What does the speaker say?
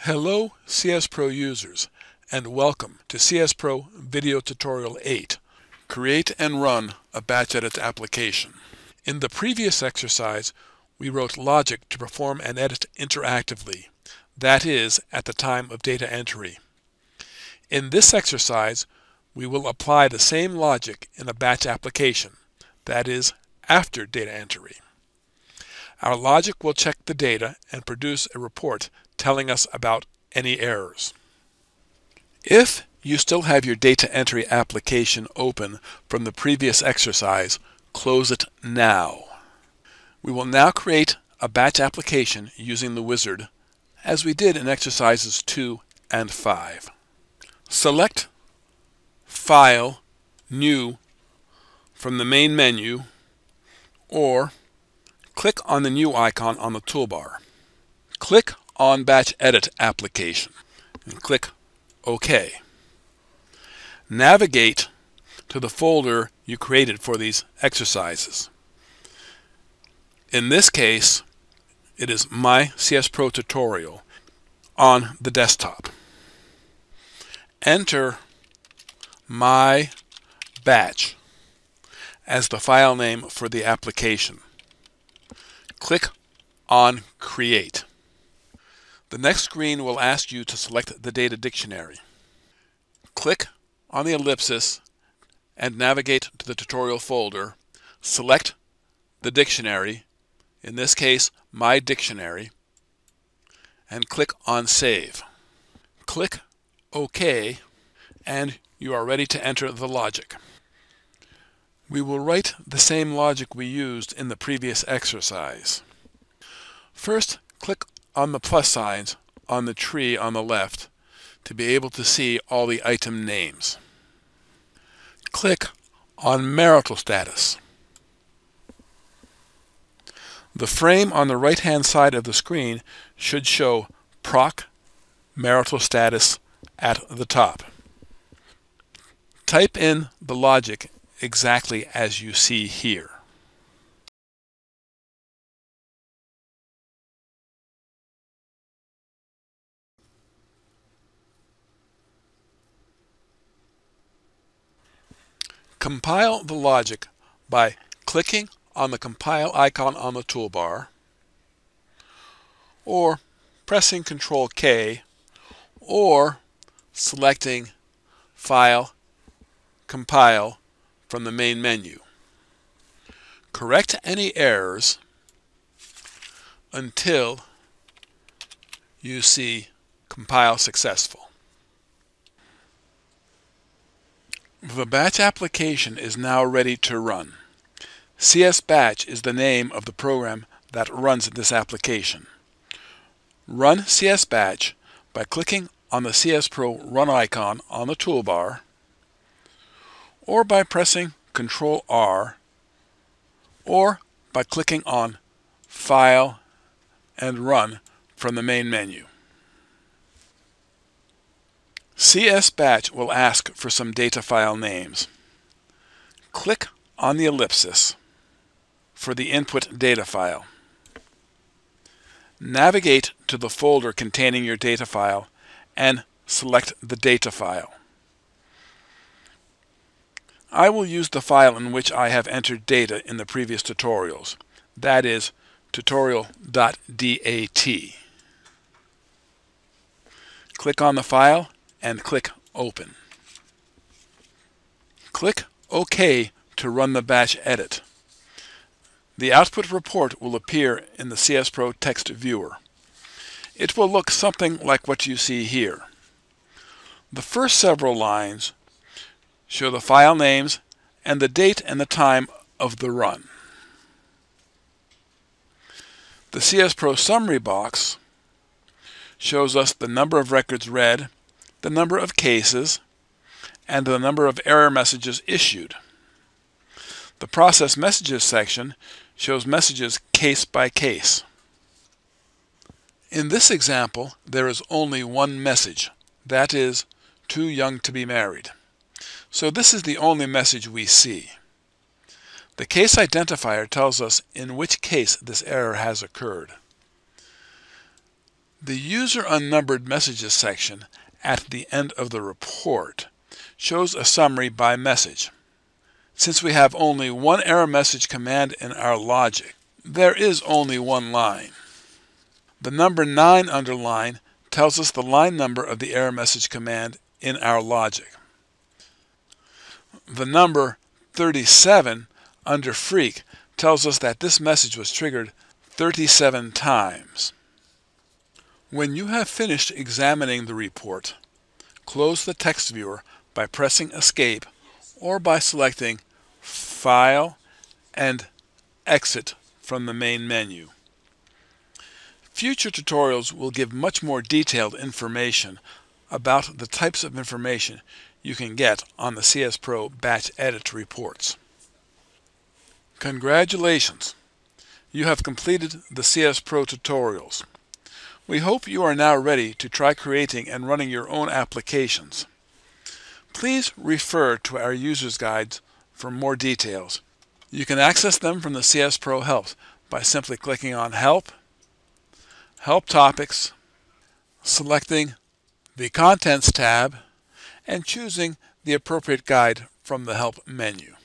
Hello CSPro users, and welcome to CSPro Video Tutorial 8. Create and run a batch edit application. In the previous exercise, we wrote logic to perform an edit interactively, that is, at the time of data entry. In this exercise, we will apply the same logic in a batch application, that is, after data entry. Our logic will check the data and produce a report telling us about any errors. If you still have your data entry application open from the previous exercise, close it now. We will now create a batch application using the wizard, as we did in exercises 2 and 5. Select File, New from the main menu, or click on the New icon on the toolbar. Click on Batch Edit Application and click OK. Navigate to the folder you created for these exercises. In this case, it is My CSPro Tutorial on the desktop. Enter My Batch as the file name for the application. Click on Create. The next screen will ask you to select the data dictionary. Click on the ellipsis and navigate to the tutorial folder. Select the dictionary, in this case, My Dictionary, and click on Save. Click OK, and you are ready to enter the logic. We will write the same logic we used in the previous exercise. First, click on the plus signs on the tree on the left to be able to see all the item names. Click on Marital Status. The frame on the right-hand side of the screen should show Proc Marital Status at the top. Type in the logic exactly as you see here. Compile the logic by clicking on the compile icon on the toolbar, or pressing Ctrl K, or selecting File, Compile from the main menu. Correct any errors until you see Compile Successful. The batch application is now ready to run. CS-Batch is the name of the program that runs this application. Run CS-Batch by clicking on the CSPro Run icon on the toolbar, or by pressing Ctrl-R, or by clicking on File and Run from the main menu. CS-Batch will ask for some data file names. Click on the ellipsis for the input data file. Navigate to the folder containing your data file and select the data file. I will use the file in which I have entered data in the previous tutorials, that is, tutorial.dat. Click on the file and click Open. Click OK to run the batch edit. The output report will appear in the CSPro text viewer. It will look something like what you see here. The first several lines show the file names and the date and the time of the run. The CSPro summary box shows us the number of records read, the number of cases, and the number of error messages issued. The Process Messages section shows messages case by case. In this example, there is only one message, that is, too young to be married. So this is the only message we see. The case identifier tells us in which case this error has occurred. The User Unnumbered Messages section at the end of the report shows a summary by message. Since we have only one error message command in our logic, there is only one line. The number 9 underline tells us the line number of the error message command in our logic. The number 37 under freak tells us that this message was triggered 37 times. When you have finished examining the report, close the text viewer by pressing Escape or by selecting File and Exit from the main menu. Future tutorials will give much more detailed information about the types of information you can get on the CSPro batch edit reports. Congratulations! You have completed the CSPro tutorials. We hope you are now ready to try creating and running your own applications. Please refer to our user's guides for more details. You can access them from the CSPro help by simply clicking on Help, Help Topics, selecting the Contents tab, and choosing the appropriate guide from the Help menu.